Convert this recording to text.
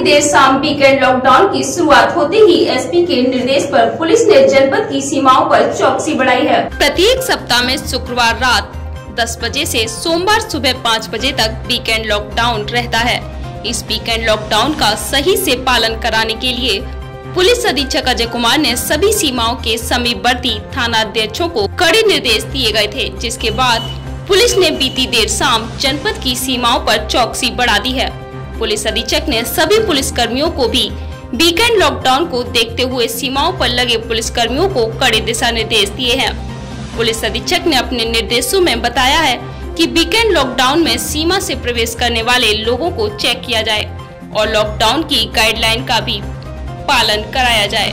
देर शाम weekend lockdown की शुरुआत होते ही एसपी के निर्देश पर पुलिस ने जनपद की सीमाओं पर चौकसी बढ़ाई है। प्रत्येक सप्ताह में शुक्रवार रात 10 बजे से सोमवार सुबह 5 बजे तक वीकेंड लॉकडाउन रहता है। इस वीकेंड लॉकडाउन का सही से पालन कराने के लिए पुलिस अधीक्षक अजय कुमार ने सभी सीमाओं के समीपवर्ती थाना अध्यक्षों को कड़े निर्देश दिए गए थे, जिसके बाद पुलिस ने बीती देर शाम जनपद की सीमाओं पर चौकसी बढ़ा दी है। पुलिस अधीक्षक ने सभी पुलिस कर्मियों को भी वीकेंड लॉकडाउन को देखते हुए सीमाओं पर लगे पुलिस कर्मियों को कड़े दिशा निर्देश दिए हैं। पुलिस अधीक्षक ने अपने निर्देशों में बताया है कि वीकेंड लॉकडाउन में सीमा से प्रवेश करने वाले लोगों को चेक किया जाए और लॉकडाउन की गाइडलाइन का भी पालन कराया जाए।